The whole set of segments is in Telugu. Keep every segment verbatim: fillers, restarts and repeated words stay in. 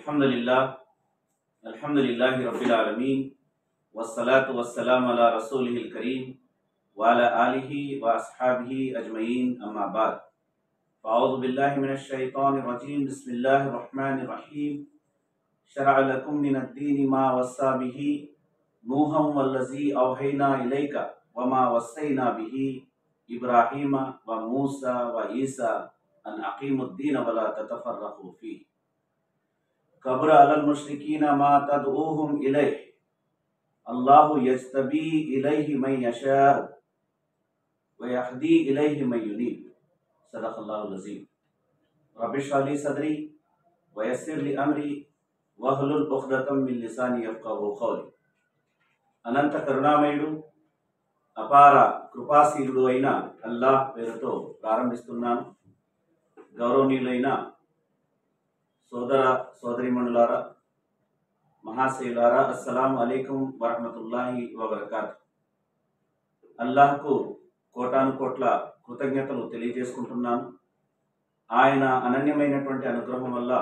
अल्हम्दुलिल्लाह अल्हम्दुलिल्लाहि रब्बिल आलमीन वस्सलातु वस्सलामु अला रसूलिहिल करीम व अला आलिहि व अस्हाबिहि अजमईन अम्मा बाद फ़अऊज़ु बिल्लाहि मिनश शैतानिर रजीम बिस्मिल्लाहिर रहमानिर रहीम शरअ लकुम मिनद्दीनि मा वस्सा बिहि नूहन वल्लज़ी औहैना इलैका व मा वस्सैना बिहि इब्राहीम व मूसा व ईसा अन अक़ीमुद्दीन व ला ततफ़र्रक़ू फ़ीह कब्र अलल मुश्रिकीन मा तदऊहुम इलैह अल्लाहु यज्तबी इलैहि मन यशा व यहदी इलैहि मन युनीब सदक़ल्लाहुल अज़ीम। रब्बिश इश्रह ली सदरी व यस्सिर ली अमरी वहलुल उक़दतम मिन लिसानी यफ़क़हू क़ौली। అనంత కరుణామయుడు అపార కృపాశీలుడు అయిన అల్లాహ్ పేరుతో ప్రారంభిస్తున్నాను. గౌరవనీయులైన సోదర సోదరిమణులారా, మహాశయులారా, అస్సలాము అలైకుం వరహమతుల్లాహి వబరకాతు. అల్లాహ్కు కోటాను కోట్ల కృతజ్ఞతలు తెలియజేసుకుంటున్నాను. ఆయన అనన్యమైనటువంటి అనుగ్రహం వల్ల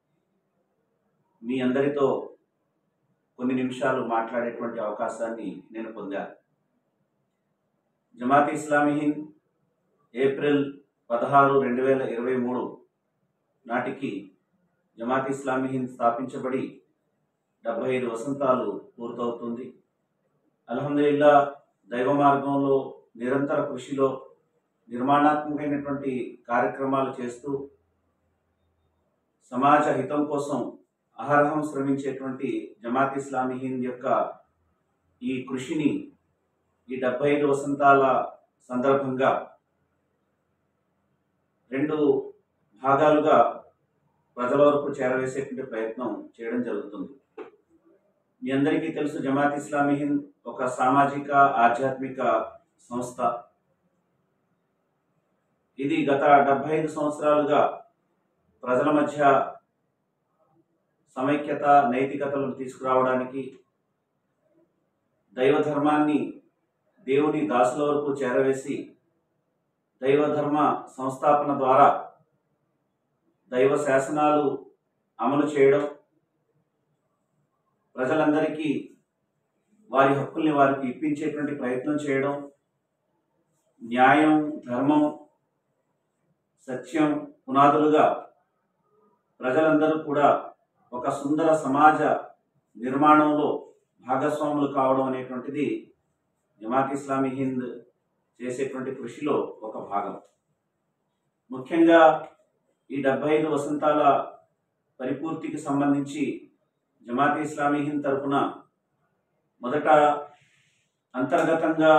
మీ అందరితో కొన్ని నిమిషాలు మాట్లాడేటువంటి అవకాశాన్ని నేను పొందాను. జమాత్ ఇస్లామీ హింద్ ఏప్రిల్ పదహారు రెండు వేల ఇరవై మూడు నాటికి జమాత్ ఇస్లామీ హింద్ స్థాపించబడి డెబ్బై ఐదు వసంతాలు పూర్తవుతుంది. అల్హమ్దులిల్లా దైవ మార్గంలో నిరంతర కృషిలో నిర్మాణాత్మకమైనటువంటి కార్యక్రమాలు చేస్తూ సమాజ హితం కోసం అహర్హం శ్రమించేటువంటి జమాత్ ఇస్లామీ హింద్ యొక్క ఈ కృషిని ఈ డెబ్బై ఐదు వసంతాల సందర్భంగా రెండు భాగాలుగా ప్రజల వరకు చేరవేసేటువంటి ప్రయత్నం చేయడం జరుగుతుంది. మీ అందరికీ తెలుసు, జమాత్ ఇస్లామీ హింద్ ఒక సామాజిక ఆధ్యాత్మిక సంస్థ. ఇది గత డెబ్బై ఐదు సంవత్సరాలుగా ప్రజల మధ్య సమైక్యత, నైతికతలను తీసుకురావడానికి, దైవ ధర్మాన్ని దేవుని దాసుల వరకు చేరవేసి దైవ ధర్మ సంస్థాపన ద్వారా దైవ శాసనాలు అమలు చేయడం, ప్రజలందరికీ వారి హక్కుల్ని వారికి ఇప్పించేటువంటి ప్రయత్నం చేయడం, న్యాయం, ధర్మం, సత్యం పునాదులుగా ప్రజలందరూ కూడా ఒక సుందర సమాజ నిర్మాణంలో భాగస్వాములు కావడం అనేటువంటిది జమాత్ ఇస్లామీ హింద్ చేసేటువంటి కృషిలో ఒక భాగం. ముఖ్యంగా ఈ డెబ్బై ఐదు వసంతాల పరిపూర్తికి సంబంధించి జమాత్ ఇస్లామీ హింద్ తరఫున మొదట అంతర్గతంగా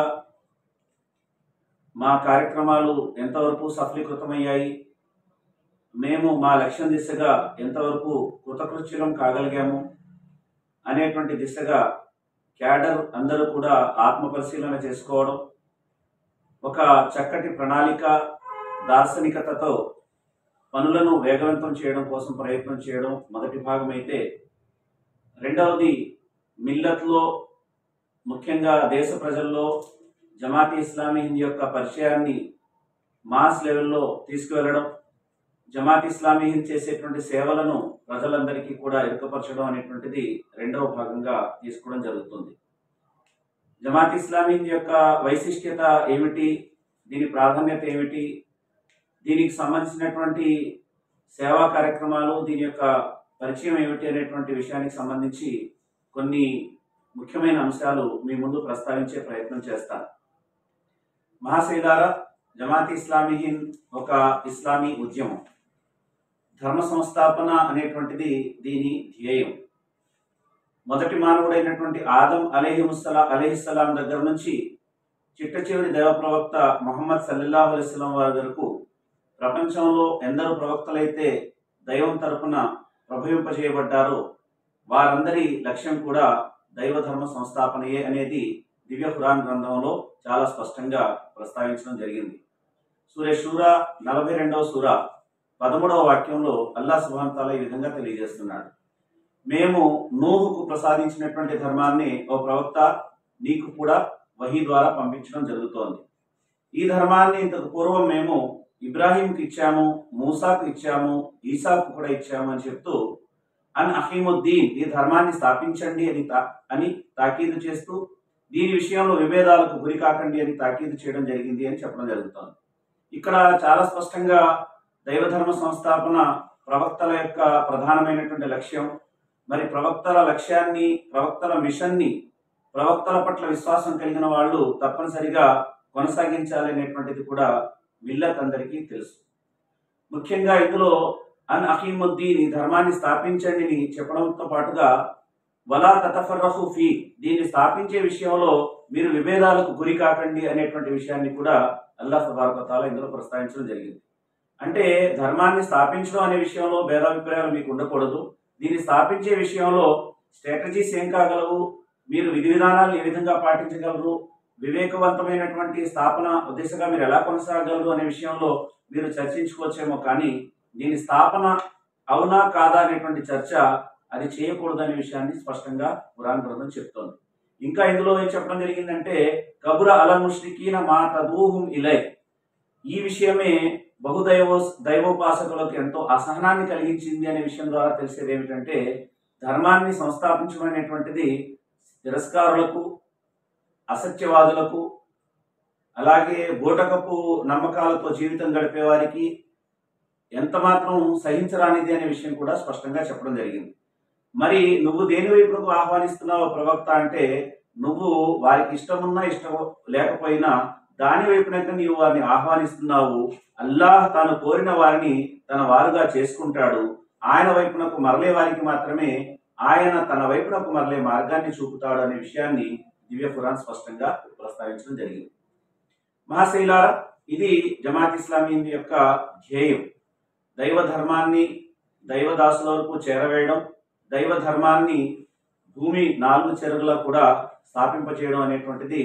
మా కార్యక్రమాలు ఎంతవరకు సఫలీకృతమయ్యాయి, మేము మా లక్ష్యం దిశగా ఎంతవరకు కృతకృత్యులం కాగలిగాము అనేటువంటి దిశగా క్యాడర్ అందరూ కూడా ఆత్మ పరిశీలన చేసుకోవడం, ఒక చక్కటి ప్రణాళిక, దార్శనికతతో పనులను వేగవంతం చేయడం కోసం ప్రయత్నం చేయడం మొదటి భాగం అయితే, రెండవది మిల్లత్లో ముఖ్యంగా దేశ ప్రజల్లో జమాత్ ఇస్లామీ హింద్ యొక్క పరిచయాన్ని మాస్ లెవెల్లో తీసుకువెళ్ళడం, జమాత్ ఇస్లామీ హింద్ చేసేటువంటి సేవలను ప్రజలందరికీ కూడా ఎరుకపరచడం అనేటువంటిది రెండవ భాగంగా తీసుకోవడం జరుగుతుంది. జమాత్ ఇస్లామీ హింద్ యొక్క వైశిష్ట్యత ఏమిటి, దీని ప్రాధాన్యత ఏమిటి, దీనికి సంబంధించినటువంటి సేవా కార్యక్రమాలు, దీని యొక్క పరిచయం ఏమిటి అనేటువంటి విషయానికి సంబంధించి కొన్ని ముఖ్యమైన అంశాలు మీ ముందు ప్రస్తావించే ప్రయత్నం చేస్తాను. మహాశైలారా, జమాత్ ఇస్లామీ హింద్ ఒక ఇస్లామీ ఉద్యమం. ధర్మ సంస్థాపన అనేటువంటిది దీని ధ్యేయం. మొదటి మానవుడైనటువంటి ఆదం అలైహిముస్సలా అలైహిస్సలాం దగ్గర నుంచి చిట్ట చివరి దైవ ప్రవక్త ముహమ్మద్ సల్లల్లాహు అలైహి వసల్లం వారి వరకు ప్రపంచంలో ఎందరో ప్రవక్తలైతే దైవం తరపున ప్రభవింపజేయబడ్డారో వారందరి లక్ష్యం కూడా దైవ ధర్మ సంస్థాపనయే అనేది దివ్య ఖురాన్ గ్రంథంలో చాలా స్పష్టంగా ప్రస్తావించడం జరిగింది. సూర షూరా నలభై రెండవ సూర పదమూడవ వాక్యంలో అల్లాహ్ సుబ్హానహు తాలా ఈ విధంగా తెలియజేస్తున్నాడు, మేము నూహుకు ప్రసాదించినటువంటి ధర్మాన్ని ఓ ప్రవక్త నీకు కూడా వహీ ద్వారా పంపించడం జరుగుతోంది. ఈ ధర్మాన్ని ఇంతకు పూర్వం మేము ఇబ్రాహీంకి ఇచ్చాము, మూసాకు ఇచ్చాము, ఈసాకు కూడా ఇచ్చాము అని చెప్తూ అన్ అహీముద్దీన్, ఈ ధర్మాన్ని స్థాపించండి అని తా అని తాకీదు చేస్తూ దీని విషయంలో విభేదాలకు గురి కాకండి అని తాకీదు చేయడం జరిగింది అని చెప్పడం జరుగుతుంది. ఇక్కడ చాలా స్పష్టంగా దైవధర్మ సంస్థాపన ప్రవక్తల యొక్క ప్రధానమైనటువంటి లక్ష్యం. మరి ప్రవక్తల లక్ష్యాన్ని, ప్రవక్తల మిషన్ని, ప్రవక్తల పట్ల విశ్వాసం కలిగిన వాళ్ళు తప్పనిసరిగా కొనసాగించాలి అనేటువంటిది కూడా మిల్లత్ అందరికీ తెలుసు. ముఖ్యంగా ఇందులో అన్ అహీముద్దీన్, ఈ ధర్మాన్ని స్థాపించండి అని చెప్పడంతో పాటుగా వలా తతఫర్రహు ఫీ, దీన్ని స్థాపించే విషయంలో మీరు విభేదాలకు గురి కాకండి అనేటువంటి విషయాన్ని కూడా అల్లాహ్ తబారక తఆలా ఇందులో ప్రస్తావించడం జరిగింది. అంటే ధర్మాన్ని స్థాపించడం అనే విషయంలో భేదాభిప్రాయాలు మీకు ఉండకూడదు. దీన్ని స్థాపించే విషయంలో స్ట్రాటజీస్ ఏం కాగలవు, మీరు విధి విధానాలు ఏ విధంగా పాటించగలరు, వివేకవంతమైనటువంటి స్థాపన ఉద్దేశంగా మీరు ఎలా కొనసాగలరు అనే విషయంలో మీరు చర్చించుకోవచ్చేమో, కానీ దీని స్థాపన అవునా కాదా అనేటువంటి చర్చ అది చేయకూడదు అనే విషయాన్ని స్పష్టంగా ఖురాన్ గ్రంథం చెప్తోంది. ఇంకా ఇందులో ఏం చెప్పడం జరిగిందంటే కబుర అలల్ ముష్రికీన మా తదూహుం ఇలై, ఈ విషయమే బహుదైవ దైవోపాసకులకు ఎంతో అసహనాన్ని కలిగించింది అనే విషయం ద్వారా తెలిసేది ఏమిటంటే ధర్మాన్ని సంస్థాపించడం అనేటువంటిది తిరస్కారులకు, అసత్యవాదులకు, అలాగే బూటకపు నమ్మకాలతో జీవితం గడిపే వారికి ఎంత మాత్రం సహించరానిది అనే విషయం కూడా స్పష్టంగా చెప్పడం జరిగింది. మరి నువ్వు దేని వైపునకు ఆహ్వానిస్తున్నావు ప్రవక్త అంటే, నువ్వు వారికి ఇష్టమున్నా ఇష్టం లేకపోయినా దాని వైపునక నీవు వారిని ఆహ్వానిస్తున్నావు. అల్లాహ్ తాను కోరిన వారిని తన వారుగా చేసుకుంటాడు. ఆయన వైపునకు మరలే వారికి మాత్రమే ఆయన తన వైపునకు మరలే మార్గాన్ని చూపుతాడు అనే విషయాన్ని దివ్య ఖురాన్ స్పష్టంగా ప్రస్తావించడం జరిగింది. మహాశైలారా, ఇది జమాత్ ఇస్లామీ యొక్క ధ్యేయం. దైవ ధర్మాన్ని దైవదాసుల వరకు చేరవేయడం, దైవ ధర్మాన్ని భూమి నాలుగు చెరుగులా కూడా స్థాపింపచేయడం అనేటువంటిది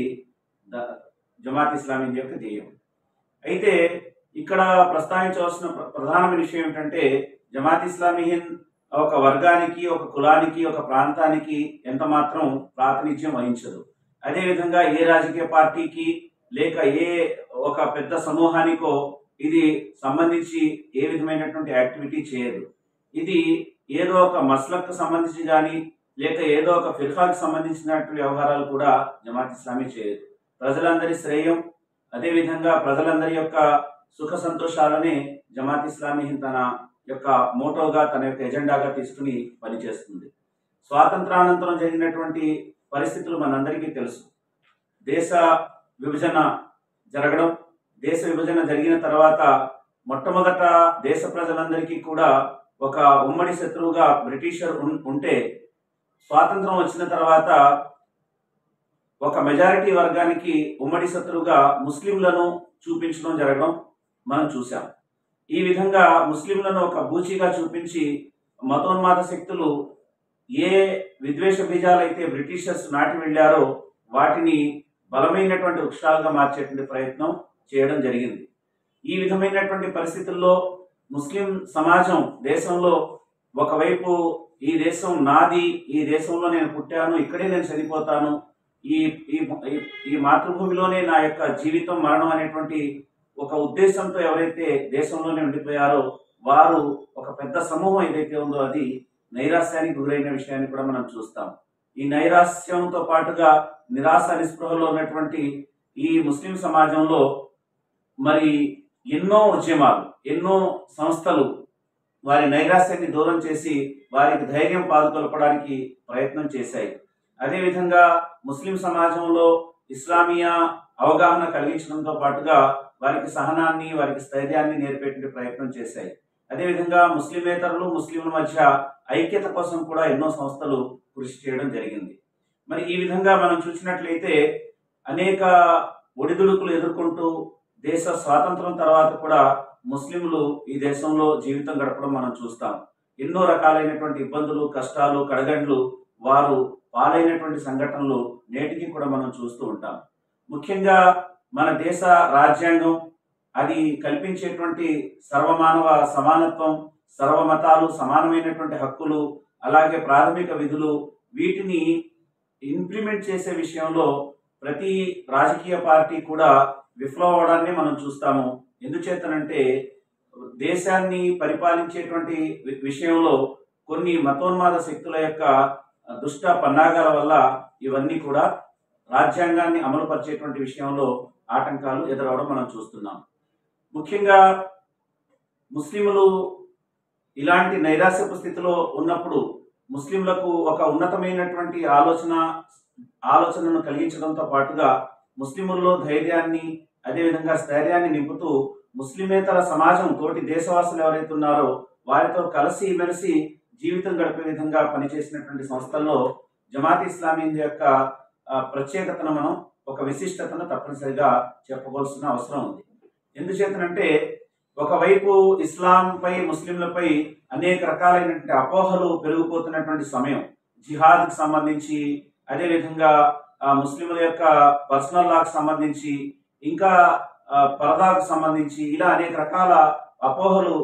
జమాత్ ఇస్లామీ యొక్క ధ్యేయం. అయితే ఇక్కడ ప్రస్తావించవలసిన ప్రధానమైన విషయం ఏమిటంటే జమాత్ ఇస్లామీ ఒక వర్గానికి, ఒక కులానికి, ఒక ప్రాంతానికి ఎంత మాత్రం ప్రాతినిధ్యం వహించదు. అదేవిధంగా ఏ రాజకీయ పార్టీకి లేక ఏ ఒక పెద్ద సమూహానికో ఇది సంబంధించి ఏ విధమైనటువంటి యాక్టివిటీ చేయదు. ఇది ఏదో ఒక మస్లక్ సంబంధించి కానీ లేక ఏదో ఒక ఫిర్ఖాకి సంబంధించినటువంటి వ్యవహారాలు కూడా జమాత్ ఇస్లామీ చేయదు. ప్రజలందరి శ్రేయం, అదేవిధంగా ప్రజలందరి యొక్క సుఖ సంతోషాలనే జమాత్ ఇస్లామీ తన యొక్క మోటోగా, తన యొక్క ఎజెండాగా తీసుకుని పనిచేస్తుంది. స్వాతంత్రానంతరం జరిగినటువంటి పరిస్థితులు మనందరికీ తెలుసు. దేశ విభజన జరగడం, దేశ విభజన జరిగిన తర్వాత మొట్టమొదట దేశ ప్రజలందరికీ కూడా ఒక ఉమ్మడి శత్రువుగా బ్రిటిషర్ ఉంటే, స్వాతంత్రం వచ్చిన తర్వాత ఒక మెజారిటీ వర్గానికి ఉమ్మడి శత్రువుగా ముస్లింలను చూపించడం జరగడం మనం చూసాం. ఈ విధంగా ముస్లింలను ఒక బూచిగా చూపించి మతోన్మాద శక్తులు ఏ విద్వేష బీజాలైతే బ్రిటిషర్స్ నాటి వెళ్ళారో వాటిని బలమైనటువంటి వృక్షాలుగా మార్చేటువంటి ప్రయత్నం చేయడం జరిగింది. ఈ విధమైనటువంటి పరిస్థితుల్లో ముస్లిం సమాజం దేశంలో ఒకవైపు ఈ దేశం నాది, ఈ దేశంలో నేను పుట్టాను, ఇక్కడే నేను చనిపోతాను, ఈ ఈ మాతృభూమిలోనే నా యొక్క జీవితం మరణం అనేటువంటి ఒక ఉద్దేశంతో ఎవరైతే దేశంలోనే ఉండిపోయారో వారు ఒక పెద్ద సమూహం ఏదైతే ఉందో అది నైరాశ్యానికి గురైన విషయాన్ని కూడా మనం చూస్తాం. ఈ నైరాశ్యంతో పాటుగా నిరాశ నిస్పృహలో ఉన్నటువంటి ఈ ముస్లిం సమాజంలో మరి ఎన్నో ఉద్యమాలు, ఎన్నో సంస్థలు వారి నైరాశ్యాన్ని దూరం చేసి వారికి ధైర్యం పాదుకొల్పడానికి ప్రయత్నం చేశాయి. అదేవిధంగా ముస్లిం సమాజంలో ఇస్లామియా అవగాహన కలిగించడంతో పాటుగా వారికి సహనాన్ని, వారికి స్థైర్యాన్ని నేర్పేటువంటి ప్రయత్నం చేశాయి. అదేవిధంగా ముస్లిమేతరులు, ముస్లింల మధ్య ఐక్యత కోసం కూడా ఎన్నో సంస్థలు కృషి చేయడం జరిగింది. మరి ఈ విధంగా మనం చూసినట్లయితే అనేక ఒడిదుడుకులు ఎదుర్కొంటూ దేశ స్వాతంత్రం తర్వాత కూడా ముస్లింలు ఈ దేశంలో జీవితం గడపడం మనం చూస్తాం. ఎన్నో రకాలైనటువంటి ఇబ్బందులు, కష్టాలు, కడగండ్లు వారు పాలైనటువంటి సంఘటనలు నేటికి కూడా మనం చూస్తూ ఉంటాం. ముఖ్యంగా మన దేశ రాజ్యాంగం అది కల్పించేటువంటి సర్వమానవ సమానత్వం, సర్వమతాలు సమానమైనటువంటి హక్కులు, అలాగే ప్రాథమిక విధులు, వీటిని ఇంప్లిమెంట్ చేసే విషయంలో ప్రతి రాజకీయ పార్టీ కూడా విఫలమవడాన్ని మనం చూస్తాము. ఎందుచేతనంటే దేశాన్ని పరిపాలించేటువంటి విషయంలో కొన్ని మతోన్మాద శక్తుల యొక్క దుష్ట పన్నాగాల వల్ల ఇవన్నీ కూడా రాజ్యాంగాన్ని అమలు పరిచేటువంటి విషయంలో ఆటంకాలు ఎదురవడం మనం చూస్తున్నాం. ముఖ్యంగా ముస్లింలు ఇలాంటి నైరాశ్యపు స్థితిలో ఉన్నప్పుడు ముస్లింలకు ఒక ఉన్నతమైనటువంటి ఆలోచన ఆలోచనను కలిగించడంతో పాటుగా ముస్లింల్లో ధైర్యాన్ని అదేవిధంగా స్థైర్యాన్ని నింపుతూ ముస్లిమేతర సమాజం తోటి దేశవాసులు ఎవరైతే ఉన్నారో వారితో కలిసి మెలిసి జీవితం గడిపే విధంగా పనిచేసినటువంటి సంస్థల్లో జమాత్ ఇస్లామీ యొక్క ప్రత్యేకతను మనం ఒక విశిష్టతను తప్పనిసరిగా చెప్పవలసిన అవసరం ఉంది. ఎందుచేతనంటే ఒకవైపు ఇస్లాంపై ముస్లింలపై అనేక రకాలైనటువంటి అపోహలు పెరిగిపోతున్నటువంటి సమయం, జిహాద్కి సంబంధించి అదేవిధంగా ముస్లింల యొక్క పర్సనల్ లాకు సంబంధించి ఇంకా పరదాకు సంబంధించి ఇలా అనేక రకాల అపోహలు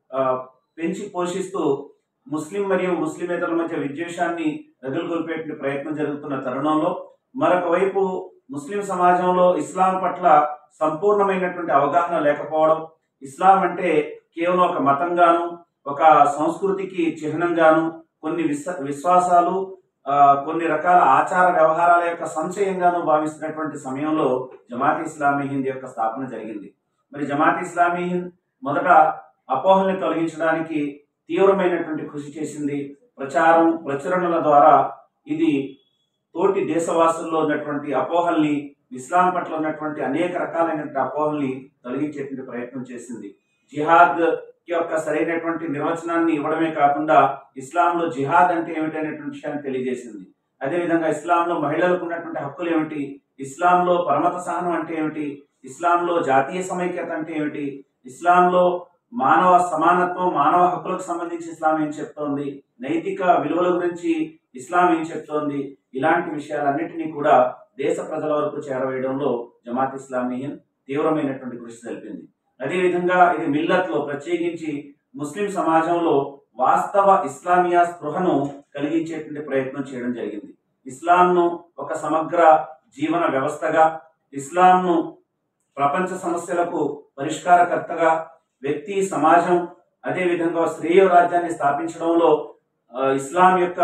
పెంచి పోషిస్తూ ముస్లిం మరియు ముస్లిమేతరుల మధ్య విద్వేషాన్ని రగులుగొల్పే ప్రయత్నం జరుగుతున్న తరుణంలో మరొక వైపు ముస్లిం సమాజంలో ఇస్లాం పట్ల సంపూర్ణమైనటువంటి అవగాహన లేకపోవడం, ఇస్లాం అంటే కేవలం ఒక మతంగాను ఒక సంస్కృతికి చిహ్నంగాను కొన్ని విశ్వ విశ్వాసాలు కొన్ని రకాల ఆచార వ్యవహారాల యొక్క సంశయంగాను భావిస్తున్నటువంటి సమయంలో జమాత్ ఇస్లామీ హింద్ యొక్క స్థాపన జరిగింది. మరి జమాత్ ఇస్లామీ హింద్ మొదట అపోహల్ని తొలగించడానికి తీవ్రమైనటువంటి కృషి చేసింది. ప్రచారం ప్రచురణల ద్వారా ఇది తోటి దేశవాసుల్లో ఉన్నటువంటి అపోహల్ని, ఇస్లాం పట్ల ఉన్నటువంటి అనేక రకాలైనటువంటి అపోహల్ని తొలగించేటువంటి ప్రయత్నం చేసింది. జిహాద్ యొక్క సరైనటువంటి నిర్వచనాన్ని ఇవ్వడమే కాకుండా ఇస్లాంలో జిహాద్ అంటే ఏమిటనేటువంటి విషయాన్ని తెలియజేసింది. అదేవిధంగా ఇస్లాంలో మహిళలకు ఉన్నటువంటి హక్కులు ఏమిటి, ఇస్లాంలో పరమత సహనం అంటే ఏమిటి, ఇస్లాంలో జాతీయ సమైక్యత అంటే ఏమిటి, ఇస్లాంలో మానవ సమానత్వం మానవ హక్కులకు సంబంధించి ఇస్లాం ఏం చెప్తోంది, నైతిక విలువల గురించి ఇస్లాం ఏం చెప్తోంది, ఇలాంటి విషయాలన్నింటినీ కూడా దేశ ప్రజల వరకు చేరవేయడంలో జమాత్ ఇస్లామీ హింద్ తీవ్రమైనటువంటి కృషి జరిపింది. అదేవిధంగా ఇది మిల్లత్లో ప్రత్యేకించి ముస్లిం సమాజంలో వాస్తవ ఇస్లామియా స్పృహను కలిగించేటువంటి ప్రయత్నం చేయడం జరిగింది. ఇస్లాంను ఒక సమగ్ర జీవన వ్యవస్థగా, ఇస్లాంను ప్రపంచ సమస్యలకు పరిష్కారకర్తగా, వ్యక్తి సమాజం అదేవిధంగా శ్రేయ రాజ్యాన్ని స్థాపించడంలో ఇస్లాం యొక్క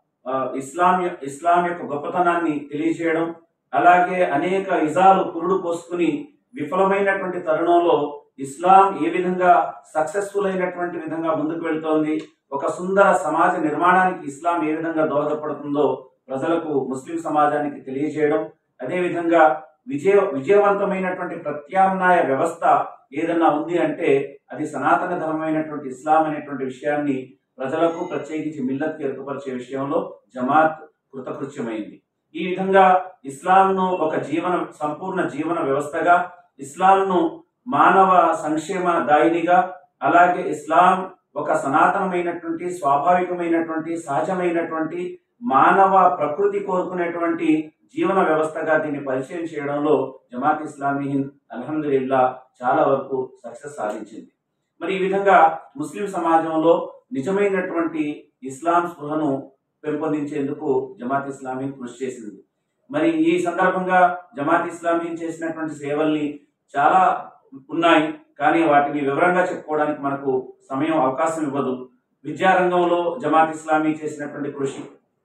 ఇస్లాం ఇస్లాం యొక్క గొప్పతనాన్ని తెలియజేయడం, అలాగే అనేక ఇజాలు పురుడు పోసుకుని విఫలమైనటువంటి తరుణంలో ఇస్లాం ఏ విధంగా సక్సెస్ఫుల్ అయినటువంటి విధంగా ముందుకు వెళ్తోంది, ఒక సుందర సమాజ నిర్మాణానికి ఇస్లాం ఏ విధంగా దోహదపడుతుందో ప్రజలకు ముస్లిం సమాజానికి తెలియజేయడం, అదేవిధంగా విజయ విజయవంతమైనటువంటి ప్రత్యామ్నాయ వ్యవస్థ ఏదన్నా ఉంది అంటే అది సనాతన ధర్మమైనటువంటి ఇస్లాం అనేటువంటి విషయాన్ని ప్రజలకు ప్రత్యేకించి మిల్లత్కి ఎరుకపరిచే విషయంలో జమాత్ కృతకృత్యమైంది. ఈ విధంగా ఇస్లాంను ఒక జీవన సంపూర్ణ జీవన వ్యవస్థగా, ఇస్లాంను మానవ సంక్షేమ దాయినిగా, అలాగే ఇస్లాం ఒక సనాతనమైనటువంటి స్వాభావికమైనటువంటి సహజమైనటువంటి మానవ ప్రకృతి కోరుకునేటువంటి జీవన వ్యవస్థగా దీన్ని పరిచయం చేయడంలో జమాత్ ఇస్లామీ హింద్ అల్హమ్దులిల్లా చాలా వరకు సక్సెస్ సాధించింది. మరి ఈ విధంగా ముస్లిం సమాజంలో నిజమైనటువంటి ఇస్లాం స్పృహను పెంపొందించేందుకు జమాత్ ఇస్లామీ కృషి చేసింది. మరి ఈ సందర్భంగా జమాత్ ఇస్లామీ చేసినటువంటి సేవల్ని చాలా ఉన్నాయి, కానీ వాటిని వివరంగా చెప్పుకోవడానికి మనకు సమయం అవకాశం ఇవ్వదు. విద్యారంగంలో జమాత్ ఇస్లామీ చేసినటువంటి కృషి,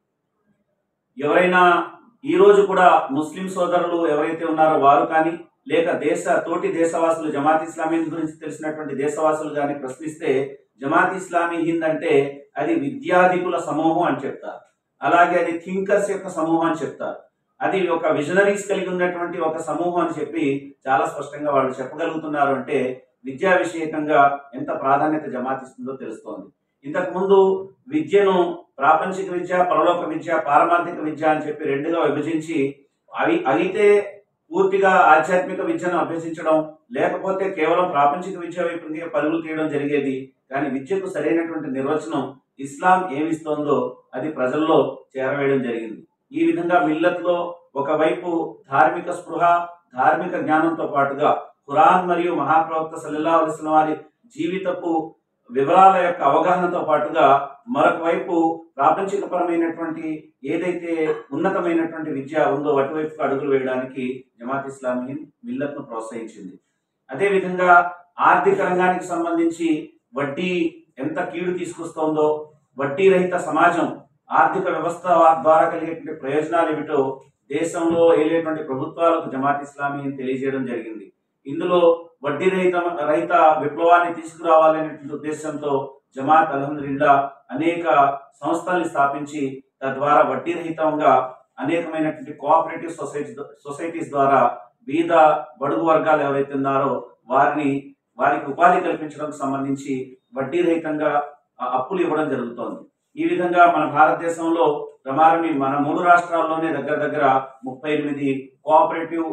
ఎవరైనా ఈ రోజు కూడా ముస్లిం సోదరులు ఎవరైతే ఉన్నారో వారు కానీ లేక దేశ తోటి దేశవాసులు జమాత్ ఇస్లామీ గురించి తెలిసినటువంటి దేశవాసులు కానీ ప్రశ్నిస్తే జమాత్ ఇస్లామీ హింద్ అంటే అది విద్యాధికుల సమూహం అని చెప్తారు, అలాగే అది థింకర్స్ యొక్క సమూహం అని చెప్తారు, అది ఒక విజనరీస్ కలిగి ఉన్నటువంటి ఒక సమూహం అని చెప్పి చాలా స్పష్టంగా వాళ్ళు చెప్పగలుగుతున్నారు. అంటే విద్యా విషయకంగా ఎంత ప్రాధాన్యత జమాత్ ఇస్తుందో తెలుస్తోంది. ఇంతకు ముందు విద్యను ప్రాపంచిక విద్య, పరలోక విద్య, పారమార్థిక విద్య అని చెప్పి రెండుగా విభజించి అవి అయితే పూర్తిగా ఆధ్యాత్మిక విద్యను అభ్యసించడం, లేకపోతే కేవలం ప్రాపంచిక విద్య వైపు పరుగులు తీయడం జరిగేది. కానీ విద్యకు సరైనటువంటి నిర్వచనం ఇస్లాం ఏమిస్తోందో అది ప్రజల్లో చేరవేయడం జరిగింది. ఈ విధంగా మిల్లత్లో ఒకవైపు ధార్మిక స్పృహ, ధార్మిక జ్ఞానంతో పాటుగా ఖురాన్ మరియు మహాప్రవక్త సల్లల్లాహు అలైహి వసల్లం వారి జీవితపు వివరాల యొక్క అవగాహనతో పాటుగా మరొక వైపు ప్రాపంచికపరమైనటువంటి ఏదైతే ఉన్నతమైనటువంటి విద్య ఉందో అటువైపు అడుగులు వేయడానికి జమాత్ ఇస్లామీ హింద్ మిల్లత్ను ప్రోత్సహించింది. అదేవిధంగా ఆర్థిక రంగానికి సంబంధించి వడ్డీ ఎంత కీడు తీసుకొస్తోందో, వడ్డీ రహిత సమాజం, ఆర్థిక వ్యవస్థ ద్వారా కలిగేటువంటి ప్రయోజనాలు ఏమిటో దేశంలో ఏలేటువంటి ప్రభుత్వాలకు జమాత్ ఇస్లామీ తెలియజేయడం జరిగింది. ఇందులో వడ్డీ రహిత రహిత విప్లవాన్ని తీసుకురావాలనేటువంటి ఉద్దేశంతో జమాత్ అల్హమ్దులిల్లా అనేక సంస్థల్ని స్థాపించి తద్వారా వడ్డీ రహితంగా అనేకమైనటువంటి కోఆపరేటివ్ సొసైటీ సొసైటీస్ ద్వారా బీద బడుగు వర్గాలు ఎవరైతే ఉన్నారో వారిని వారికి ఉపాధి కల్పించడానికి సంబంధించి వడ్డీ రహితంగా అప్పులు ఇవ్వడం జరుగుతోంది. ఈ విధంగా మన భారతదేశంలో రమారమి మన మూడు రాష్ట్రాల్లోనే దగ్గర దగ్గర ముప్పై ఎనిమిది కోఆపరేటివ్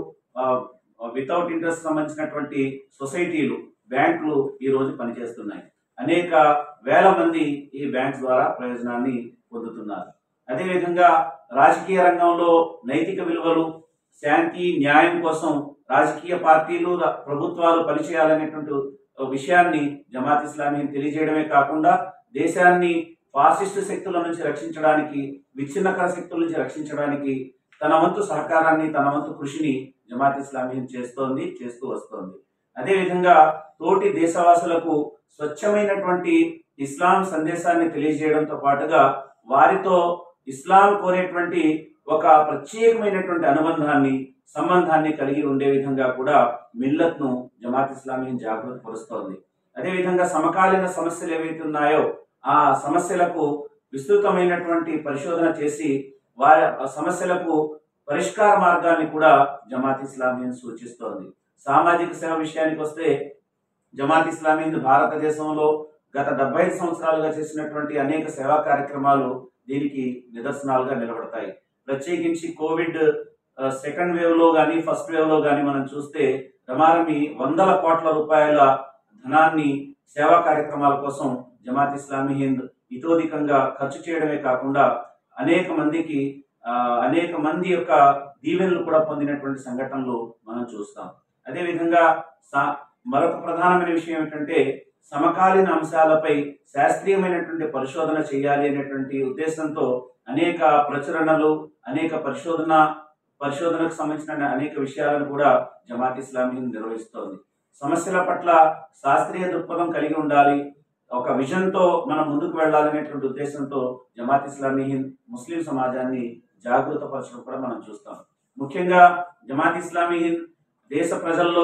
వితౌట్ ఇంట్రెస్ట్ సంబంధించినటువంటి సొసైటీలు, బ్యాంకులు ఈ రోజు పనిచేస్తున్నాయి. అనేక వేల మంది ఈ బ్యాంక్స్ ద్వారా ప్రయోజనాన్ని పొందుతున్నారు. అదేవిధంగా రాజకీయ రంగంలో నైతిక విలువలు, శాంతి, న్యాయం కోసం రాజకీయ పార్టీలు, ప్రభుత్వాలు పనిచేయాలనేటువంటి విషయాన్ని జమాత్ ఇస్లామీ తెలియజేయడమే కాకుండా దేశాన్ని ఫాసిస్టు శక్తుల నుంచి రక్షించడానికి, విచ్ఛిన్నకర శక్తుల నుంచి రక్షించడానికి తన వంతు సహకారాన్ని, తన వంతు కృషిని జమాత్ ఇస్లామీ చేస్తోంది, చేస్తూ వస్తోంది. అదేవిధంగా తోటి దేశవాసులకు స్వచ్ఛమైనటువంటి ఇస్లాం సందేశాన్ని తెలియజేయడంతో పాటుగా వారితో ఇస్లాం కోరేటువంటి ఒక ప్రత్యేకమైనటువంటి అనుబంధాన్ని, సంబంధాన్ని కలిగి ఉండే విధంగా కూడా మిల్లత్ను జమాత్ ఇస్లామీ జాగృత పరుస్తోంది. అదేవిధంగా సమకాలీన సమస్యలు ఏవైతే ఉన్నాయో ఆ సమస్యలకు విస్తృతమైనటువంటి పరిశోధన చేసి వారి సమస్యలకు పరిష్కార మార్గాన్ని కూడా జమాత్ ఇస్లామీ సూచిస్తోంది. సామాజిక సేవ విషయానికి వస్తే జమాత్ ఇస్లామీ భారతదేశంలో గత డెబ్బై ఐదు సంవత్సరాలుగా చేసినటువంటి అనేక సేవా కార్యక్రమాలు దీనికి నిదర్శనాలుగా నిలబడతాయి. ప్రత్యేకించి కోవిడ్ సెకండ్ వేవ్ లో కానీ ఫస్ట్ వేవ్ లో కానీ మనం చూస్తే రమారమి వందల కోట్ల రూపాయల ధనాన్ని సేవా కార్యక్రమాల కోసం జమాత్ ఇస్లామీ హింద్ ఇతోధికంగా ఖర్చు చేయడమే కాకుండా అనేక మందికి అనేక మంది యొక్క దీవెనలు కూడా పొందినటువంటి సంఘటనలు మనం చూస్తాం. అదేవిధంగా మరొక ప్రధానమైన విషయం ఏమిటంటే సమకాలీన అంశాలపై శాస్త్రీయమైనటువంటి పరిశోధన చేయాలి అనేటువంటి ఉద్దేశంతో అనేక ప్రచురణలు, అనేక పరిశోధన పరిశోధనకు సంబంధించిన అనేక విషయాలను కూడా జమాత్ ఇస్లామీ నిర్వహిస్తోంది. సమస్యల పట్ల శాస్త్రీయ దృక్పథం కలిగి ఉండాలి, ఒక విజన్తో మనం ముందుకు వెళ్ళాలనేటువంటి ఉద్దేశంతో జమాత్ ఇస్లామీ హింద్ ముస్లిం సమాజాన్ని జాగృత పరచడం కూడా మనం చూస్తాం. ముఖ్యంగా జమాత్ ఇస్లామీ హింద్ దేశ ప్రజల్లో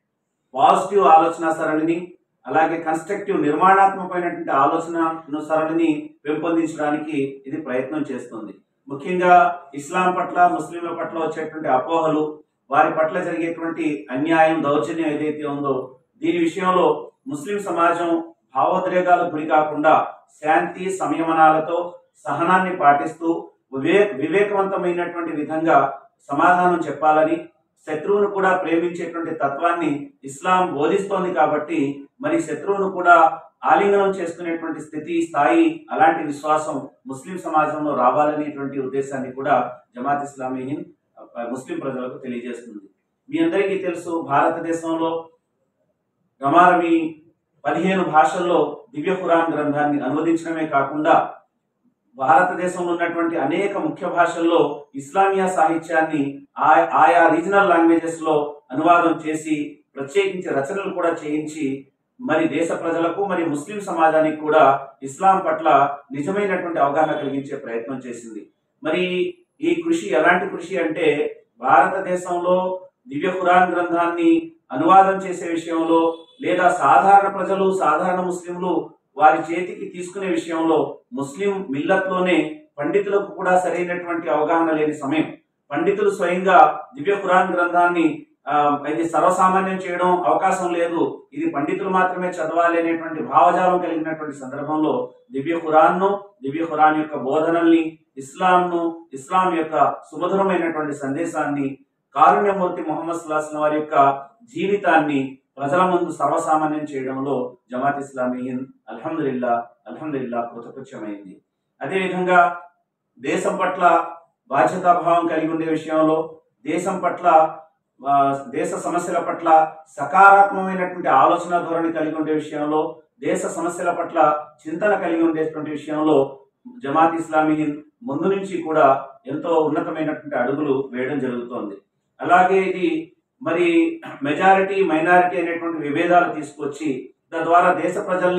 పాజిటివ్ ఆలోచన సరళిని, అలాగే కన్స్ట్రక్టివ్ నిర్మాణాత్మకమైనటువంటి ఆలోచన సరళిని పెంపొందించడానికి ఇది ప్రయత్నం చేస్తుంది. ముఖ్యంగా ఇస్లాం పట్ల, ముస్లింల పట్ల వచ్చేటువంటి అపోహలు, వారి పట్ల జరిగేటువంటి అన్యాయం, దౌర్జన్యం ఏదైతే ఉందో దీని విషయంలో ముస్లిం సమాజం భావోద్రేకాలకు గురి కాకుండా శాంతి సంయమనాలతో సహనాన్ని పాటిస్తూ వివే వివేకవంతమైనటువంటి విధంగా సమాధానం చెప్పాలని, శత్రువును కూడా ప్రేమించేటువంటి తత్వాన్ని ఇస్లాం బోధిస్తోంది. కాబట్టి మరి శత్రువును కూడా ఆలింగనం చేసుకునేటువంటి స్థితి, స్థాయి, అలాంటి విశ్వాసం ముస్లిం సమాజంలో రావాలనేటువంటి ఉద్దేశాన్ని కూడా జమాత్ ఇస్లామీ హింద్ ముస్లిం ప్రజలకు తెలియజేస్తుంది. మీ అందరికీ తెలుసు, భారతదేశంలో రమారమి పదిహేను భాషల్లో దివ్య ఖురాన్ గ్రంథాన్ని అనువదించడమే కాకుండా భారతదేశంలో ఉన్నటువంటి అనేక ముఖ్య భాషల్లో ఇస్లామియా సాహిత్యాన్ని ఆయా రీజనల్ లాంగ్వేజెస్ లో అనువాదం చేసి ప్రత్యేకించి రచనలు కూడా చేయించి మరి దేశ ప్రజలకు, మరి ముస్లిం సమాజానికి కూడా ఇస్లాం పట్ల నిజమైనటువంటి అవగాహన కలిగించే ప్రయత్నం చేసింది. మరి ఈ కృషి ఎలాంటి కృషి అంటే భారతదేశంలో దివ్య ఖురాన్ గ్రంథాన్ని అనువాదం చేసే విషయంలో, లేదా సాధారణ ప్రజలు, సాధారణ ముస్లింలు వారి చేతికి తీసుకునే విషయంలో ముస్లిం మిల్లత్లోనే పండితులకు కూడా సరైనటువంటి అవగాహన లేని సమయం. పండితులు స్వయంగా దివ్య ఖురాన్ గ్రంథాన్ని ఇది సర్వసామాన్యం చేయడం అవకాశం లేదు, ఇది పండితులు మాత్రమే చదవాలి అనేటువంటి భావజాలం కలిగినటువంటి సందర్భంలో దివ్య ఖురాన్ను, దివ్య ఖురాన్ యొక్క బోధనల్ని, ఇస్లాంను, ఇస్లాం యొక్క సుమధురమైనటువంటి సందేశాన్ని, కారుణ్యమూర్తి ముహమ్మద్ సల్లల్లాహు అలైహి వసల్లం వారి యొక్క జీవితాన్ని ప్రజల ముందు సర్వసామాన్యం చేయడంలో జమాత్ ఇస్లామీ హింద్ అల్హమ్దులిల్లా అల్హమ్దులిల్లా కృతకృత్యమైంది. అదేవిధంగా దేశం పట్ల బాధ్యతాభావం కలిగి ఉండే విషయంలో, దేశం పట్ల, దేశ సమస్యల పట్ల సకారాత్మకమైనటువంటి ఆలోచన ధోరణి కలిగి ఉండే విషయంలో, దేశ సమస్యల పట్ల చింతన కలిగి ఉండేటువంటి విషయంలో జమాత్ ఇస్లామీ హింద్ ముందు నుంచి కూడా ఎంతో ఉన్నతమైనటువంటి అడుగులు వేయడం జరుగుతోంది. అలాగే ఇది మరి మెజారిటీ మైనారిటీ అనేటువంటి విభేదాలు తీసుకొచ్చి తద్వారా దేశ ప్రజల్ని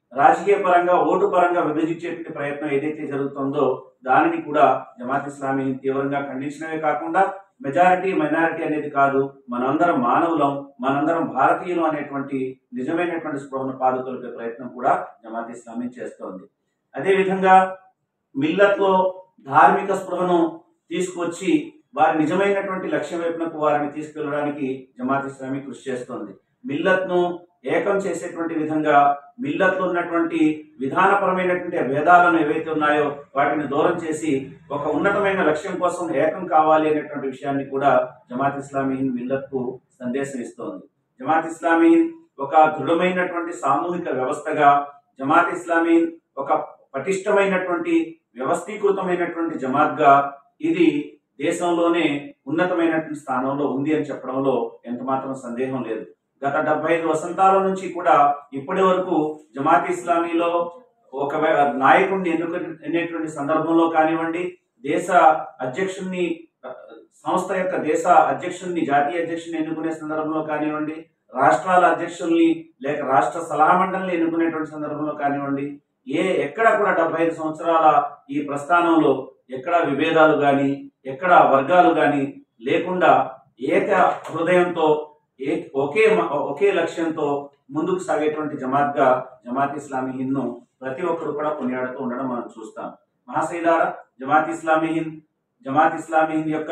రాజకీయ పరంగా ఓటు పరంగా విభజించేటువంటి ప్రయత్నం ఏదైతే జరుగుతుందో దానిని కూడా జమాత్ ఇస్లామీ తీవ్రంగా ఖండించడమే కాకుండా మెజారిటీ మైనారిటీ అనేది కాదు, మనందరం మానవులం, మనందరం భారతీయులు అనేటువంటి నిజమైనటువంటి స్పృహను పాదుకొలిపే ప్రయత్నం కూడా జమాత్ ఇస్లామీ చేస్తోంది. అదేవిధంగా మిల్లత్లో ధార్మిక స్పృహను తీసుకొచ్చి వారి నిజమైనటువంటి లక్ష్యం వైపునకు వారిని తీసుకెళ్లడానికి జమాత్ ఇస్లామీ కృషి చేస్తోంది. మిల్లత్ను ఏకం చేసేటువంటి విధంగా మిల్లత్లో ఉన్నటువంటి విధానపరమైనటువంటి భేదాలను ఏవైతే ఉన్నాయో వాటిని దూరం చేసి ఒక ఉన్నతమైన లక్ష్యం కోసం ఏకం కావాలి అనేటువంటి విషయాన్ని కూడా జమాత్ ఇస్లామీ హింద్ మిల్లత్కు సందేశం ఇస్తోంది. జమాత్ ఇస్లామీ హింద్ ఒక దృఢమైనటువంటి సామూహిక వ్యవస్థగా, జమాత్ ఇస్లామీ హింద్ ఒక పటిష్టమైనటువంటి వ్యవస్థీకృతమైనటువంటి జమాత్గా ఇది దేశంలోనే ఉన్నతమైనటువంటి స్థానంలో ఉంది అని చెప్పడంలో ఎంత మాత్రం సందేహం లేదు. గత డెబ్బై ఐదు వసంతాల నుంచి కూడా ఇప్పటి వరకు జమాత్ ఇస్లామీలో ఒక నాయకుడిని ఎన్నుకునేటువంటి సందర్భంలో కానివ్వండి, దేశ అధ్యక్షుడిని సంస్థ యొక్క దేశ అధ్యక్షుడిని జాతీయ అధ్యక్షుడిని ఎన్నుకునే సందర్భంలో కానివ్వండి, రాష్ట్రాల అధ్యక్షుల్ని లేక రాష్ట్ర సలహా మండలిని ఎన్నుకునేటువంటి సందర్భంలో కానివ్వండి, ఏ ఎక్కడ కూడా డెబ్బై ఐదు సంవత్సరాల ఈ ప్రస్థానంలో ఎక్కడ విభేదాలు కానీ ఎక్కడ వర్గాలు కానీ లేకుండా ఏక హృదయంతో ఏ ఒకే ఒకే లక్ష్యంతో ముందుకు సాగేటువంటి జమాత్గా జమాత్ ఇస్లామీ హింద్ను ప్రతి ఒక్కరు కూడా కొనియాడుతూ ఉండడం మనం చూస్తాం. మహాశైలారా, జమాత్ ఇస్లామీ హింద్ జమాత్ ఇస్లామీ హింద్ యొక్క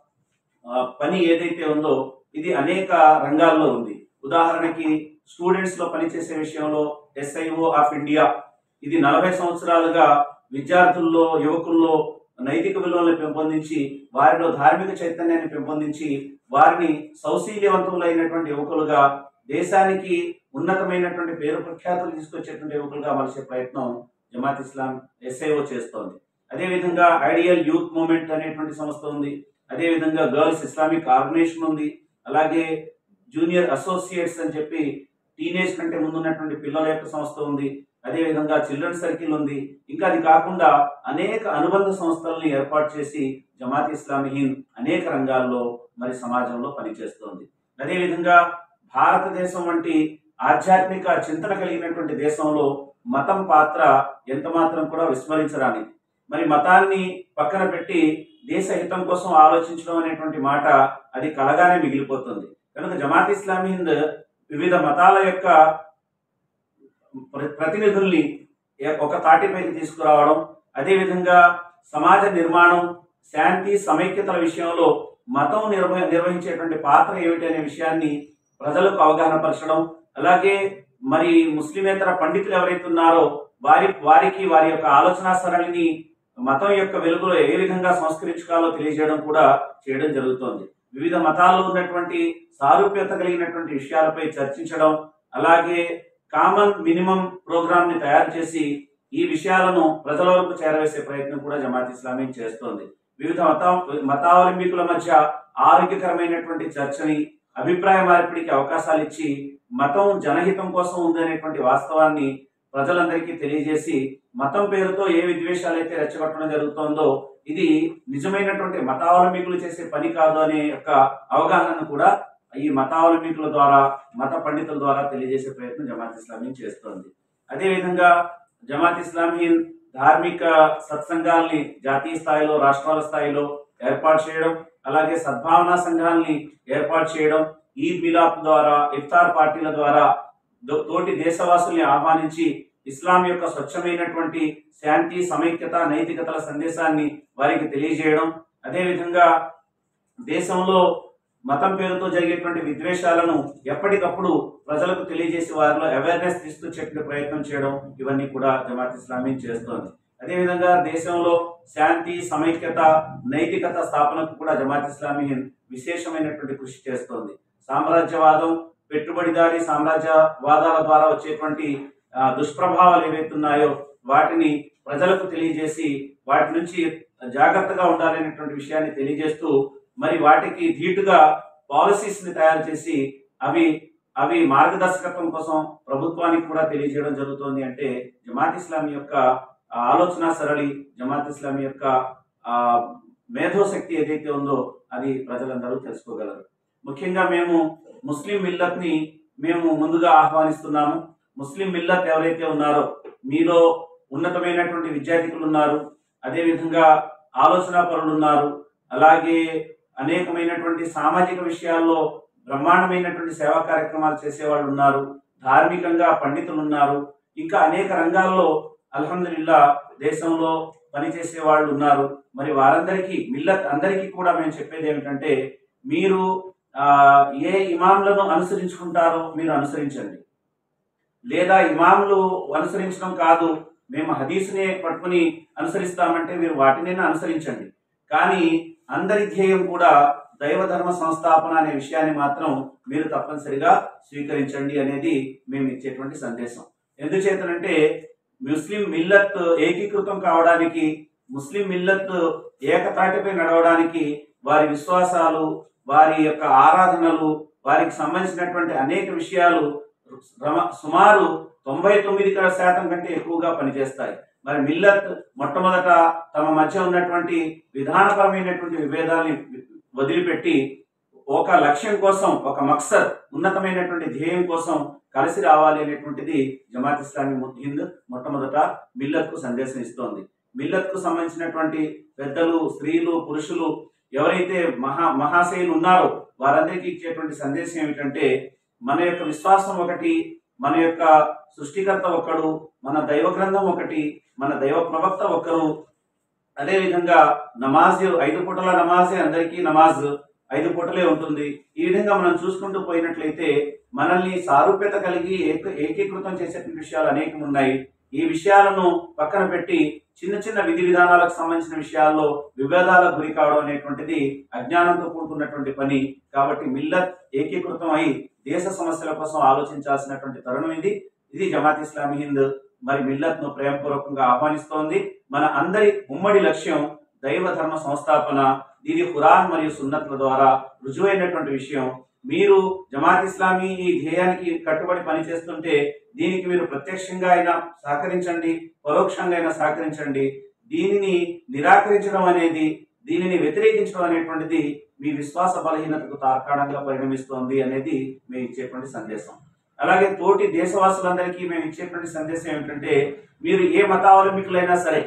పని ఏదైతే ఉందో ఇది అనేక రంగాల్లో ఉంది. ఉదాహరణకి స్టూడెంట్స్ లో పనిచేసే విషయంలో ఎస్ఐఓ ఆఫ్ ఇండియా ఇది నలభై సంవత్సరాలుగా విద్యార్థుల్లో యువకుల్లో నైతిక విలువలను పెంపొందించి వారిలో ధార్మిక చైతన్యాన్ని పెంపొందించి వారిని సౌశీల్యవంతులైనటువంటి యువకులుగా దేశానికి ఉన్నతమైనటువంటి పేరు ప్రఖ్యాతులు తీసుకొచ్చేటువంటి యువకులుగా మలిసే ప్రయత్నం జమాత్ ఇస్లాం ఎస్ఐఓ చేస్తోంది. అదేవిధంగా ఐడియల్ యూత్ మూవ్మెంట్ అనేటువంటి సంస్థ ఉంది. అదేవిధంగా గర్ల్స్ ఇస్లామిక్ ఆర్గనైజేషన్ ఉంది. అలాగే జూనియర్ అసోసియేట్స్ అని చెప్పి టీనేజ్ కంటే ముందు ఉన్నటువంటి పిల్లల యొక్క సంస్థ ఉంది. అదేవిధంగా చిల్డ్రన్ సర్కిల్ ఉంది. ఇంకా అది కాకుండా అనేక అనుబంధ సంస్థలను ఏర్పాటు చేసి జమాత్ ఇస్లామీ హింద్ అనేక రంగాల్లో మరి సమాజంలో పనిచేస్తోంది. అదేవిధంగా భారతదేశం వంటి ఆధ్యాత్మిక చింతన కలిగినటువంటి దేశంలో మతం పాత్ర ఎంత మాత్రం కూడా విస్మరించరాని. మరి మతాన్ని పక్కన పెట్టి దేశ హితం కోసం ఆలోచించడం అనేటువంటి మాట అది కలగానే మిగిలిపోతుంది. కనుక జమాత్ ఇస్లామీ హింద్ వివిధ మతాల యొక్క ప్రతినిధుల్ని ఒక తాటిపైకి తీసుకురావడం, అదేవిధంగా సమాజ నిర్మాణం, శాంతి సమైక్యతల విషయంలో మతం నిర్వ నిర్వహించేటువంటి పాత్ర ఏమిటి అనే విషయాన్ని ప్రజలకు అవగాహన పరచడం, అలాగే మరి ముస్లిమేతర పండితులు ఎవరైతే ఉన్నారో వారి వారికి వారి యొక్క ఆలోచన సరళిని మతం యొక్క వెలుగులో ఏ విధంగా సంస్కరించుకోవాలో తెలియజేయడం కూడా చేయడం జరుగుతోంది. వివిధ మతాల్లో ఉన్నటువంటి సారూప్యత కలిగినటువంటి విషయాలపై చర్చించడం, అలాగే కామన్ మినిమం ప్రోగ్రామ్ ని తయారు చేసి ఈ విషయాలను ప్రజల వరకు చేరవేసే ప్రయత్నం కూడా జమాత్ ఇస్లామీ చేస్తోంది. వివిధ మత మతావలంబికుల మధ్య ఆరోగ్యకరమైనటువంటి చర్చని, అభిప్రాయ మార్పిడికి అవకాశాలు ఇచ్చి మతం జనహితం కోసం ఉందనేటువంటి వాస్తవాన్ని ప్రజలందరికీ తెలియజేసి మతం పేరుతో ఏ విద్వేషాలు అయితే రెచ్చగొట్టడం జరుగుతోందో ఇది నిజమైనటువంటి మతావలంబికులు చేసే పని కాదు అనే యొక్క అవగాహనను కూడా ఈ మతావలంబికుల ద్వారా, మత పండితుల ద్వారా తెలియజేసే ప్రయత్నం జమాత్ ఇస్లామీ చేస్తోంది. అదేవిధంగా జమాత్ ఇస్లామీ ధార్మిక సత్సంగాల్ని జాతీయ స్థాయిలో, రాష్ట్రాల స్థాయిలో ఏర్పాటు చేయడం, అలాగే సద్భావనా సంఘాలని ఏర్పాటు చేయడం, ఈద్ మిలాప్ ద్వారా, ఇఫ్తార్ పార్టీల ద్వారా తోటి దేశవాసుల్ని ఆహ్వానించి ఇస్లాం యొక్క స్వచ్ఛమైనటువంటి శాంతి, సమైక్యత, నైతికతల సందేశాన్ని వారికి తెలియజేయడం, అదేవిధంగా దేశంలో మతం పేరుతో జరిగేటువంటి విద్వేషాలను ఎప్పటికప్పుడు ప్రజలకు తెలియజేసి వారిలో అవేర్నెస్ తీస్తూ చెప్పే ప్రయత్నం చేయడం, ఇవన్నీ కూడా జమాత్ ఇస్లామీ చేస్తోంది. అదేవిధంగా దేశంలో శాంతి, సమైక్యత, నైతికత స్థాపనకు కూడా జమాత్ ఇస్లామీ విశేషమైనటువంటి కృషి చేస్తోంది. సామ్రాజ్యవాదం, పెట్టుబడిదారీ సామ్రాజ్యవాదాల ద్వారా వచ్చేటువంటి దుష్ప్రభావాలు ఏవైతున్నాయో వాటిని ప్రజలకు తెలియజేసి వాటి నుంచి జాగ్రత్తగా ఉండాలనేటువంటి విషయాన్ని తెలియజేస్తూ మరి వాటికి ధీటుగా పాలసీస్ ని తయారు చేసి అవి అవి మార్గదర్శకత్వం కోసం ప్రభుత్వానికి కూడా తెలియజేయడం జరుగుతోంది. అంటే జమాత్ ఇస్లామీ యొక్క ఆలోచన సరళి, జమాత్ ఇస్లామీ యొక్క ఆ మేధోశక్తి ఏదైతే ఉందో అది ప్రజలందరూ తెలుసుకోగలరు. ముఖ్యంగా మేము ముస్లిం మిల్లత్ ని మేము ముందుగా ఆహ్వానిస్తున్నాము. ముస్లిం మిల్లత్ ఎవరైతే ఉన్నారో మీలో ఉన్నతమైనటువంటి విద్యార్థికులు ఉన్నారు, అదేవిధంగా ఆలోచన పరులు ఉన్నారు, అలాగే అనేకమైనటువంటి సామాజిక విషయాల్లో బ్రహ్మాండమైనటువంటి సేవా కార్యక్రమాలు చేసేవాళ్ళు ఉన్నారు, ధార్మికంగా పండితులు ఉన్నారు, ఇంకా అనేక రంగాల్లో అల్హమ్దులిల్లా దేశంలో పనిచేసే వాళ్ళు ఉన్నారు. మరి వారందరికీ మిల్లత్ అందరికీ కూడా మేము చెప్పేది ఏమిటంటే మీరు ఆ ఏ ఇమాంలను అనుసరించుకుంటారో మీరు అనుసరించండి, లేదా ఇమాంలు అనుసరించడం కాదు మేము హదీసునే పట్టుకుని అనుసరిస్తామంటే మీరు వాటినైనా అనుసరించండి. కానీ అందరి ధ్యేయం కూడా దైవ ధర్మ సంస్థాపన అనే విషయాన్ని మాత్రం మీరు తప్పనిసరిగా స్వీకరించండి అనేది మేము ఇచ్చేటువంటి సందేశం. ఎందుచేతనంటే ముస్లిం మిల్లత్ ఏకీకృతం కావడానికి, ముస్లిం మిల్లత్ ఏకతాటిపై నడవడానికి వారి విశ్వాసాలు, వారి యొక్క ఆరాధనలు, వారికి సంబంధించినటువంటి అనేక విషయాలు సుమారు తొంభై తొమ్మిది శాతం కంటే ఎక్కువగా పనిచేస్తాయి. మరి మిల్లత్ మొట్టమొదట తమ మధ్య ఉన్నటువంటి విధానపరమైనటువంటి విభేదాల్ని వదిలిపెట్టి ఒక లక్ష్యం కోసం, ఒక మక్సద్ ఉన్నతమైనటువంటి ధ్యేయం కోసం కలిసి రావాలి అనేటువంటిది జమాత్ ఇస్లామీ హింద్ మొట్టమొదట మిల్లత్ కు సందేశం ఇస్తోంది. మిల్లత్ కు సంబంధించినటువంటి పెద్దలు, స్త్రీలు, పురుషులు ఎవరైతే మహా మహాశయులు ఉన్నారో వారందరికీ ఇచ్చేటువంటి సందేశం ఏమిటంటే మన యొక్క విశ్వాసం ఒకటి, మన యొక్క సృష్టికర్త ఒకడు, మన దైవ గ్రంథం ఒకటి, మన దైవ ప్రవక్త ఒకరు. అదేవిధంగా నమాజ్ ఐదు పూటల నమాజే అందరికీ నమాజ్ ఐదు పూటలే ఉంటుంది. ఈ విధంగా మనం చూసుకుంటూ పోయినట్లయితే మనల్ని సారూప్యత కలిగి ఏక ఏకీకృతం చేసేటువంటి విషయాలు అనేకం ఉన్నాయి. ఈ విషయాలను పక్కన పెట్టి చిన్న చిన్న విధి విధానాలకు సంబంధించిన విషయాల్లో విభేదాలకు గురి కావడం అనేటువంటిది అజ్ఞానంతో కూడుకున్నటువంటి పని. కాబట్టి మిల్లత్ ఏకీకృతం అయి దేశ సమస్యల కోసం ఆలోచించాల్సినటువంటి తరుణం ఇది. ఇది జమాత్ ఇస్లామీ హింద్ మరి మిల్లత్ ను ప్రేమపూర్వకంగా ఆహ్వానిస్తోంది. మన అందరి ఉమ్మడి లక్ష్యం దైవ ధర్మ సంస్థాపన. ఇది ఖురాన్ మరియు సున్నత్ల ద్వారా రుజువైనటువంటి విషయం. మీరు జమాత్ ఇస్లామీ ఈ ధ్యేయానికి కట్టుబడి పనిచేస్తుంటే దీనికి మీరు ప్రత్యక్షంగా అయినా సహకరించండి, పరోక్షంగా అయినా సహకరించండి. దీనిని నిరాకరించడం అనేది, దీనిని వ్యతిరేకించడం అనేటువంటిది మీ విశ్వాస బలహీనతకు తార్కాణంగా పరిణమిస్తోంది అనేది మేము ఇచ్చేటువంటి సందేశం. అలాగే తోటి దేశవాసులందరికీ మేము ఇచ్చేటువంటి సందేశం ఏమిటంటే మీరు ఏ మతావలంబికులైనా సరే,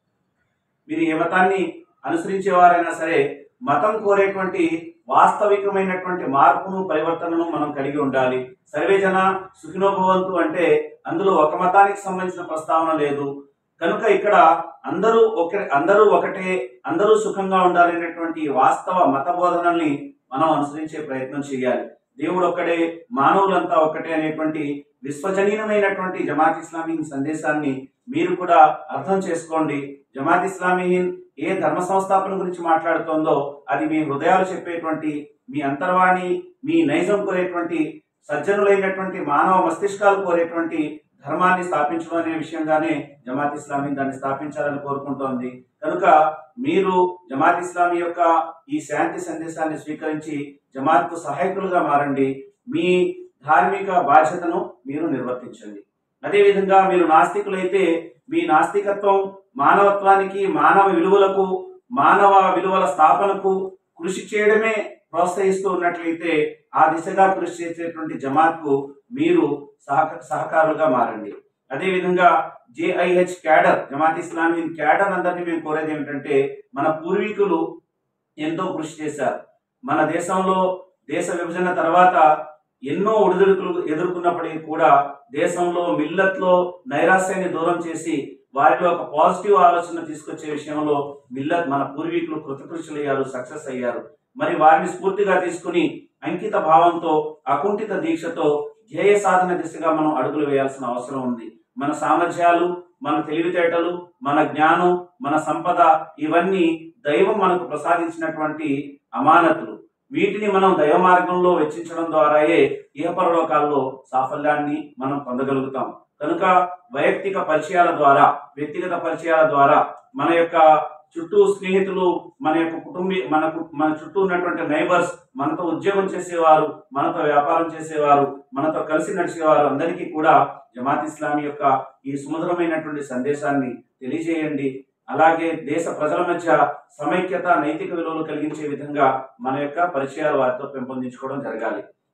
మీరు ఏ మతాన్ని అనుసరించేవారైనా సరే, మతం కోరేటువంటి వాస్తవికమైనటువంటి మార్పును, పరివర్తనను మనం కలిగి ఉండాలి. సర్వే జన సుఖినోభవంతు అంటే అందులో ఒక మతానికి సంబంధించిన ప్రస్తావన లేదు. కనుక ఇక్కడ అందరూ ఒక అందరూ ఒకటే, అందరూ సుఖంగా ఉండాలనేటువంటి వాస్తవ మత బోధనల్ని మనం అనుసరించే ప్రయత్నం చేయాలి. దేవుడు ఒక్కడే, మానవులంతా ఒక్కటే అనేటువంటి విశ్వజనీయమైనటువంటి జమాత్ ఇస్లామీ సందేశాన్ని మీరు కూడా అర్థం చేసుకోండి. జమాత్ ఇస్లామీ ఏ ధర్మ సంస్థాపన గురించి మాట్లాడుతోందో అది మీ హృదయాలు చెప్పేటువంటి, మీ అంతర్వాణి, మీ నైజం కోరేటువంటి, సజ్జనులైనటువంటి మానవ మస్తిష్కాలు కోరేటువంటి ధర్మాన్ని స్థాపించడం అనే విషయంగానే జమాత్ ఇస్లామీ దాన్ని స్థాపించాలని కోరుకుంటోంది. కనుక మీరు జమాత్ ఇస్లామీ యొక్క ఈ శాంతి సందేశాన్ని స్వీకరించి జమాత్కు సహాయకులుగా మారండి. మీ ధార్మిక బాధ్యతను మీరు నిర్వర్తించండి. అదేవిధంగా మీరు నాస్తికులైతే మీ నాస్తికత్వం మానవత్వానికి, మానవ విలువలకు, మానవ విలువల స్థాపనకు కృషి చేయడమే ప్రోత్సహిస్తూ ఉన్నట్లయితే ఆ దిశగా కృషి చేసేటువంటి జమాత్కు మీరు సహక సహకారులుగా మారండి. అదేవిధంగా JIH cadre, Jamaat Islami cadre అందరినీ మేము కోరేది ఏమిటంటే మన పూర్వీకులు ఎంతో కృషి చేశారు. మన దేశంలో దేశ విభజన తర్వాత ఎన్నో ఒడిదుడుకులు ఎదుర్కొన్నప్పటికీ కూడా దేశంలో మిల్లత్లో నైరాశ్యాన్ని దూరం చేసి వారిలో ఒక పాజిటివ్ ఆలోచన తీసుకొచ్చే విషయంలో మిల్లత్ మన పూర్వీకులు కృతకృషులయ్యారు, సక్సెస్ అయ్యారు. మరి వారిని స్ఫూర్తిగా తీసుకుని అంకిత భావంతో, అకుంఠిత దీక్షతో ధ్యేయ సాధన దిశగా మనం అడుగులు వేయాల్సిన అవసరం ఉంది. మన సామర్థ్యాలు, మన తెలివితేటలు, మన జ్ఞానం, మన సంపద ఇవన్నీ దైవం మనకు ప్రసాదించినటువంటి అమానతులు. వీటిని మనం దైవ మార్గంలో వెచ్చించడం ద్వారాయే ఇహపరలోకాల్లో సాఫల్యాన్ని మనం పొందగలుగుతాం. కనుక వైయక్తిక పరిచయాల ద్వారా, వ్యక్తిగత పరిచయాల ద్వారా మన యొక్క చుట్టూ స్నేహితులు, మన యొక్క కుటుంబీ మనకు మన చుట్టూ ఉన్నటువంటి నైబర్స్, మనతో ఉద్యోగం చేసేవారు, మనతో వ్యాపారం చేసేవారు, మనతో కలిసి నడిచేవారు అందరికీ కూడా జమాత్ ఇస్లామీ యొక్క ఈ సుమధురమైనటువంటి సందేశాన్ని తెలియజేయండి. అలాగే దేశ ప్రజల మధ్య సమైక్యత, నైతిక విలువలు కలిగించే విధంగా మన యొక్క పరిచయాలు వారితో పెంపొందించుకోవడం జరగాలి.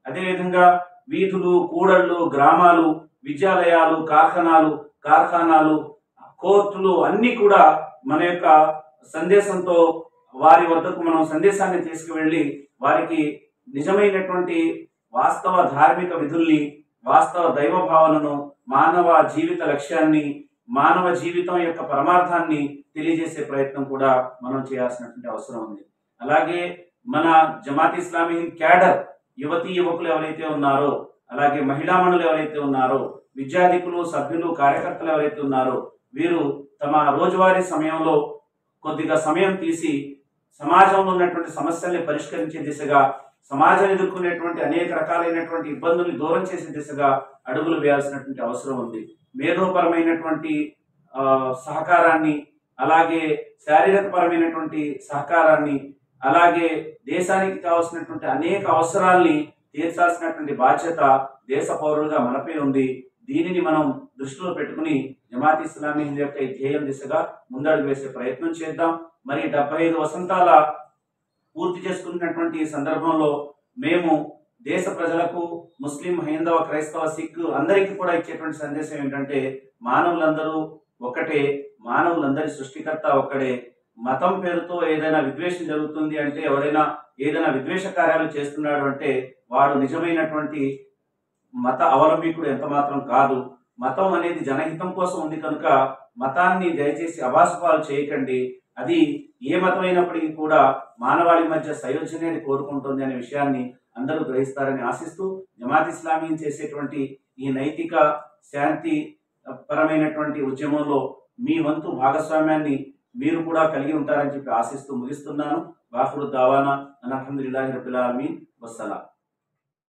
అదేవిధంగా వీధులు, కూడళ్ళు, గ్రామాలు, విద్యాలయాలు, కార్ఖానాలు కార్ఖానాలు కోర్టులు అన్నీ కూడా మన యొక్క సందేశంతో వారి వద్దకు మనం సందేశాన్ని తీసుకువెళ్ళి వారికి నిజమైనటువంటి వాస్తవ ధార్మిక విధుల్ని, వాస్తవ దైవ భావనను, మానవ జీవిత లక్ష్యాన్ని, మానవ జీవితం యొక్క పరమార్థాన్ని తెలియజేసే ప్రయత్నం కూడా మనం చేయాల్సినటువంటి అవసరం ఉంది. అలాగే మన జమాత్ ఇస్లామీ క్యాడర్ యువతీ యువకులు ఎవరైతే ఉన్నారో, అలాగే మహిళామణులు ఎవరైతే ఉన్నారో, విద్యాధికులు, సభ్యులు, కార్యకర్తలు ఎవరైతే ఉన్నారో, వీరు తమ రోజువారీ సమయంలో కొద్దిగా సమయం తీసి సమాజంలో ఉన్నటువంటి సమస్యల్ని పరిష్కరించే దిశగా, సమాజం ఎదుర్కొనేటువంటి అనేక రకాలైనటువంటి ఇబ్బందుల్ని దూరం చేసే దిశగా అడుగులు వేయాల్సినటువంటి అవసరం ఉంది. మేధోపరమైనటువంటి ఆ సహకారాన్ని, అలాగే శారీరక పరమైనటువంటి సహకారాన్ని, అలాగే దేశానికి కావాల్సినటువంటి అనేక అవసరాల్ని తీర్చాల్సినటువంటి బాధ్యత దేశ పౌరులుగా మనపై ఉంది. దీనిని మనం దృష్టిలో పెట్టుకుని జమాత్ ఇస్లామీ యొక్క ఈ ధ్యేయం దిశగా ముందడుగు వేసే ప్రయత్నం చేద్దాం. మరి డెబ్బై ఐదు వసంతాల పూర్తి చేసుకున్నటువంటి ఈ సందర్భంలో మేము దేశ ప్రజలకు, ముస్లిం, హైందవ, క్రైస్తవ, సిక్ అందరికీ కూడా ఇచ్చేటువంటి సందేశం ఏంటంటే, మానవులందరూ ఒకటే, మానవులందరి సృష్టికర్త ఒక్కడే. మతం పేరుతో ఏదైనా విద్వేషం జరుగుతుంది అంటే, ఎవరైనా ఏదైనా విద్వేష కార్యాలు చేస్తున్నాడు అంటే వాడు నిజమైనటువంటి మత అవలంబికుడు ఎంత మాత్రం కాదు. మతం అనేది జనహితం కోసం ఉంది కనుక మతాన్ని దయచేసి అభాసుపాలు చేయకండి. అది ఏ మతం అయినప్పటికీ కూడా మానవాళి మధ్య సయోధ్యని కోరుకుంటుంది అనే విషయాన్ని అందరూ గ్రహిస్తారని ఆశిస్తూ, జమాత్ ఇస్లామీ చేసేటువంటి ఈ నైతిక శాంతి పరమైనటువంటి ఉద్యమంలో మీ వంతు భాగస్వామ్యాన్ని మీరు కూడా కలిగి ఉంటారని చెప్పి ఆశిస్తూ ముగిస్తున్నాను. వాఖిరు దావానా అల్హమ్దులిల్లాహి రబ్బిల్ ఆలమీన్. వస్సలాం.